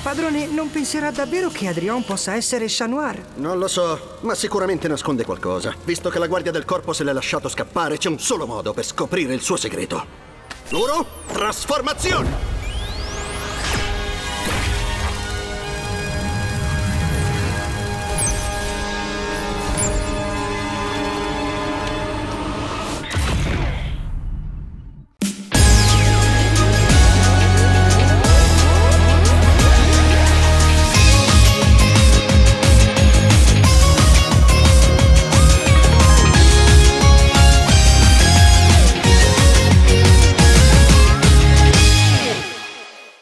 Padrone, non penserà davvero che Adrien possa essere Chat Noir? Non lo so, ma sicuramente nasconde qualcosa. Visto che la guardia del corpo se l'è lasciato scappare, c'è un solo modo per scoprire il suo segreto. Loro, trasformazione!